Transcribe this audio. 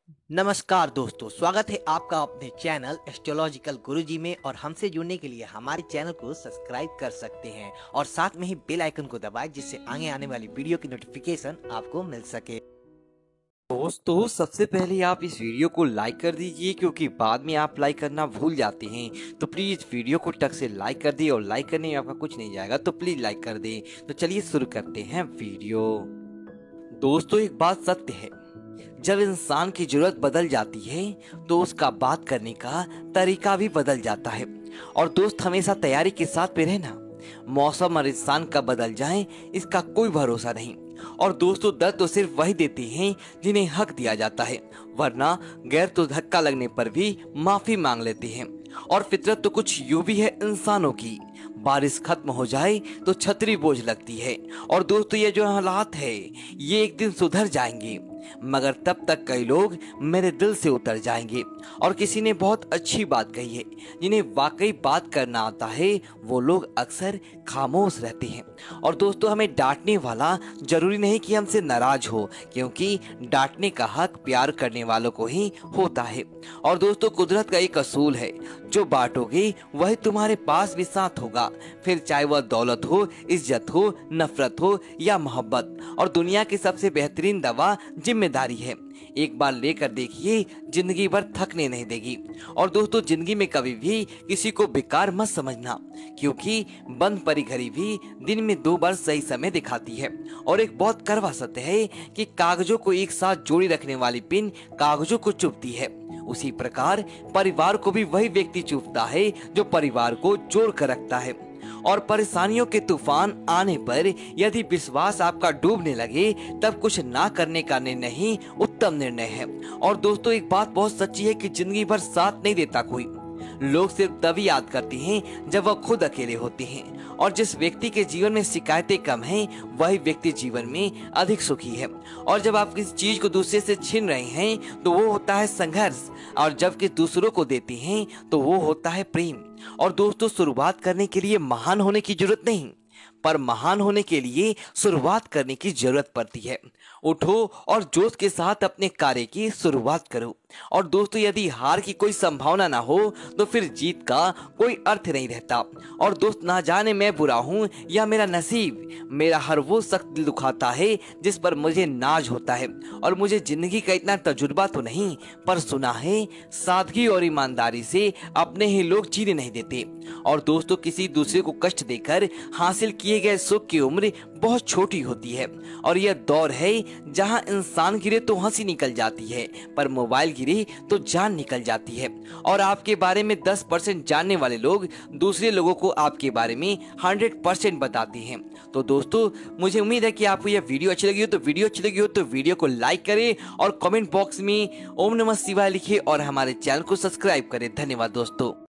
नमस्कार दोस्तों, स्वागत है आपका अपने चैनल एस्ट्रोलॉजिकल गुरुजी में। और हमसे जुड़ने के लिए हमारे चैनल को सब्सक्राइब कर सकते हैं और साथ में ही बेल आइकन को दबाएं, जिससे आगे आने वाली वीडियो की नोटिफिकेशन आपको मिल सके। दोस्तों सबसे पहले आप इस वीडियो को लाइक कर दीजिए, क्योंकि बाद में आप लाइक करना भूल जाते हैं। तो प्लीज वीडियो को टक से लाइक कर दिए, और लाइक करने में आपका कुछ नहीं जाएगा, तो प्लीज लाइक कर दें। तो चलिए शुरू करते हैं वीडियो। दोस्तों एक बात सत्य है, जब इंसान की जरूरत बदल जाती है तो उसका बात करने का तरीका भी बदल जाता है। और दोस्त हमेशा तैयारी के साथ पे रहना, मौसम और इंसान कब बदल जाए इसका कोई भरोसा नहीं। और दोस्तों दर्द तो सिर्फ वही देते हैं जिन्हें हक दिया जाता है, वरना गैर तो धक्का लगने पर भी माफी मांग लेते हैं। और फितरत तो कुछ यूं भी है इंसानों की, बारिश खत्म हो जाए तो छतरी बोझ लगती है। और दोस्तों ये जो हालात है ये एक दिन सुधर जाएंगे, मगर तब तक कई लोग मेरे दिल से उतर जाएंगे। और किसी ने बहुत अच्छी बात कही है, जिन्हें वाकई बात करना आता है वो लोग अक्सर खामोश रहते हैं। और दोस्तों हमें डांटने वाला जरूरी नहीं कि हमसे नाराज हो, क्योंकि डांटने का हक प्यार करने वालों को ही होता है। और दोस्तों कुदरत का एक असूल है, जो बांटोगे वही तुम्हारे पास भी साथ होगा, फिर चाहे वह दौलत हो, इज्जत हो, नफरत हो या मोहब्बत। और दुनिया की सबसे बेहतरीन दवा जिम्मेदारी है, एक बार लेकर देखिए जिंदगी भर थकने नहीं देगी। और दोस्तों जिंदगी में कभी भी किसी को बेकार मत समझना, क्योंकि बंद पड़ी घड़ी भी दिन में 2 बार सही समय दिखाती है। और एक बहुत कड़वा सत्य है कि कागजों को एक साथ जोड़ी रखने वाली पिन कागजों को चुभती है, उसी प्रकार परिवार को भी वही व्यक्ति चुभता है जो परिवार को जोड़ कर रखता है। और परेशानियों के तूफान आने पर यदि विश्वास आपका डूबने लगे, तब कुछ ना करने का निर्णय ही उत्तम निर्णय है। और दोस्तों एक बात बहुत सच्ची है कि जिंदगी भर साथ नहीं देता कोई, लोग सिर्फ तभी याद करते हैं जब वह खुद अकेले होते हैं। और जिस व्यक्ति के जीवन में शिकायतें कम हैं, वही व्यक्ति जीवन में अधिक सुखी है। और जब आप किसी चीज को दूसरे से छीन रहे हैं तो वो होता है संघर्ष, और जब कि दूसरों को देते हैं तो वो होता है प्रेम। और दोस्तों शुरुआत करने के लिए महान होने की जरूरत नहीं, पर महान होने के लिए शुरुआत करने की जरूरत पड़ती है। उठो और जोश के साथ अपने कार्य की शुरुआत करो। और दोस्तों यदि हार की कोई संभावना ना हो तो फिर जीत का कोई अर्थ नहीं रहता। और दोस्त ना जाने मैं बुरा हूँ या मेरा नसीब, मेरा हर वो सख्त दिल दुखाता है जिस पर मुझे नाज होता है। और मुझे जिंदगी का इतना तजुर्बा तो नहीं, पर सुना है सादगी और ईमानदारी से अपने ही लोग जीने नहीं देते। और दोस्तों किसी दूसरे को कष्ट देकर हासिल किए गए सुख की उम्र बहुत छोटी होती है। और यह दौर है जहां इंसान गिरे तो हंसी निकल जाती है, पर मोबाइल गिरे तो जान निकल जाती है। और आपके बारे में 10% जानने वाले लोग दूसरे लोगों को आपके बारे में 100% बताते हैं। तो दोस्तों मुझे उम्मीद है कि आपको यह वीडियो अच्छी लगी हो तो वीडियो को लाइक करें और कमेंट बॉक्स में ओम नमः शिवाय लिखें और हमारे चैनल को सब्सक्राइब करें। धन्यवाद दोस्तों।